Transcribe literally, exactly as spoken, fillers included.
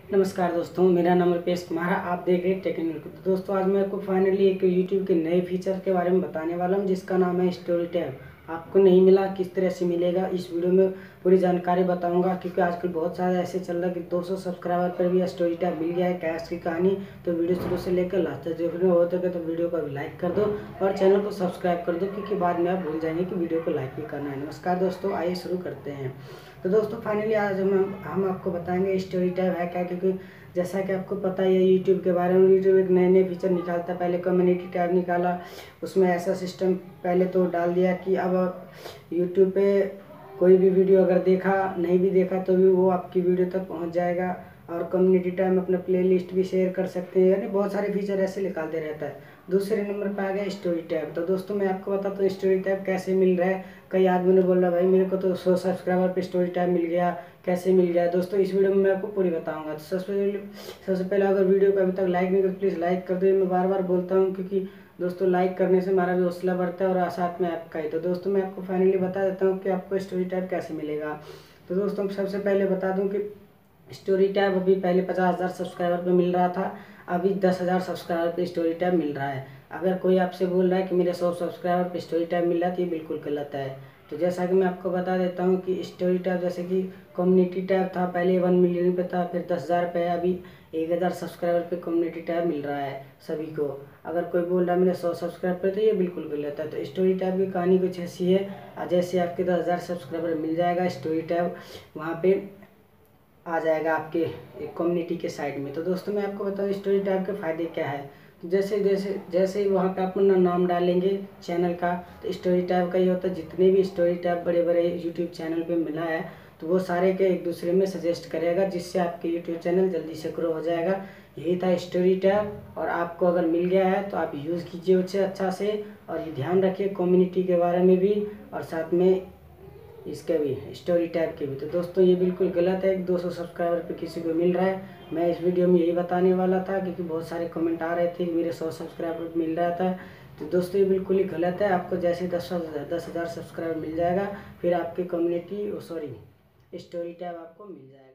नमस्कार दोस्तों, मेरा नाम रुपेश कुमार है। आप देख रहे हैं टेक्निकल। तो दोस्तों, आज मैं आपको फाइनली एक यूट्यूब के नए फीचर के बारे में बताने वाला हूं, जिसका नाम है स्टोरी टैब। आपको नहीं मिला, किस तरह से मिलेगा, इस वीडियो में पूरी जानकारी बताऊंगा। क्योंकि आजकल बहुत सारे ऐसे चल रहा है कि दो सौ सब्सक्राइबर पर भी स्टोरी टैब मिल गया है। क्या इसकी कहानी, तो वीडियो शुरू से लेकर लास्ट तक देखने हो सके तो वीडियो को लाइक कर दो और चैनल को सब्सक्राइब कर दो, क्योंकि बाद में आप भूल जाएंगे कि वीडियो को लाइक भी करना है। नमस्कार दोस्तों, आइए शुरू करते हैं। तो दोस्तों, फाइनली आज हम हम आपको बताएंगे स्टोरी टैब है क्या। क्योंकि जैसा कि आपको पता ही है यूट्यूब के बारे में, यूट्यूब एक नए नए फीचर निकालता है। पहले कम्युनिटी टैब निकाला, उसमें ऐसा सिस्टम पहले तो डाल दिया कि अब यूट्यूब पे कोई भी वीडियो अगर देखा नहीं भी देखा तो भी वो आपकी वीडियो तक पहुंच जाएगा। और कम्युनिटी टैब में अपना प्लेलिस्ट भी शेयर कर सकते हैं, यानी बहुत सारे फीचर ऐसे निकालते रहता है। दूसरे नंबर पर आ गया स्टोरी टैब। तो दोस्तों, मैं आपको बताता हूँ स्टोरी टैब कैसे मिल रहा है। कई आदमी ने बोला भाई मेरे को तो सौ सब्सक्राइबर पे स्टोरी टैब मिल गया, कैसे मिल गया। दोस्तों, इस वीडियो में मैं आपको पूरी बताऊंगा। तो सबसे पहले सबसे पहले अगर वीडियो को अभी तक लाइक नहीं कर तो प्लीज़ लाइक कर दो। मैं बार बार बोलता हूँ, क्योंकि दोस्तों लाइक करने से हमारा भी हौसला बढ़ता है और साथ में आपका ही। तो दोस्तों, मैं आपको फाइनली बता देता हूँ कि आपको स्टोरी टैब कैसे मिलेगा। तो दोस्तों, सबसे पहले बता दूँ कि स्टोरी टैब अभी पहले पचास हज़ार सब्सक्राइबर पे मिल रहा था, अभी दस हज़ार सब्सक्राइबर पे स्टोरी टैब मिल रहा है। अगर कोई आपसे बोल रहा है कि मेरे सौ सब्सक्राइबर पे स्टोरी टैब मिल रहा है तो ये बिल्कुल गलत है। तो जैसा कि मैं आपको बता देता हूँ कि स्टोरी टैब जैसे कि कम्युनिटी टैब था, पहले वन मिलियन पे था, फिर दस हज़ार पे है, अभी एक हज़ार सब्सक्राइबर पे कम्युनिटी टैब मिल रहा है सभी को। अगर कोई बोल रहा है मेरे सौ सब्सक्राइबर पे, तो ये बिल्कुल गलत है। तो स्टोरी टैब की कहानी कुछ ऐसी है, जैसे आपके दस हज़ार सब्सक्राइबर मिल जाएगा स्टोरी टैब वहाँ पे आ जाएगा आपके कम्युनिटी के साइड में। तो दोस्तों, मैं आपको बताऊँ स्टोरी टैब के फ़ायदे क्या है। तो जैसे जैसे जैसे ही वहाँ पे अपना नाम डालेंगे चैनल का, तो स्टोरी टैब का ये होता है, जितने भी स्टोरी टैब बड़े बड़े यूट्यूब चैनल पे मिला है तो वो सारे के एक दूसरे में सजेस्ट करेगा, जिससे आपके यूट्यूब चैनल जल्दी से ग्रो हो जाएगा। यही था स्टोरी टैब, और आपको अगर मिल गया है तो आप यूज़ कीजिए उसे अच्छा से। और ये ध्यान रखिए कम्युनिटी के बारे में भी, और साथ में इसके भी स्टोरी टैब के भी। तो दोस्तों, ये बिल्कुल गलत है कि दो सौ सब्सक्राइबर पे किसी को मिल रहा है। मैं इस वीडियो में यही बताने वाला था, क्योंकि बहुत सारे कमेंट आ रहे थे कि मेरे सौ सब्सक्राइबर पे मिल रहा था। तो दोस्तों, ये बिल्कुल ही गलत है। आपको जैसे दस दस हज़ार सब्सक्राइबर मिल जाएगा, फिर आपकी कम्युनिटी सॉरी स्टोरी टैब आपको मिल जाएगा।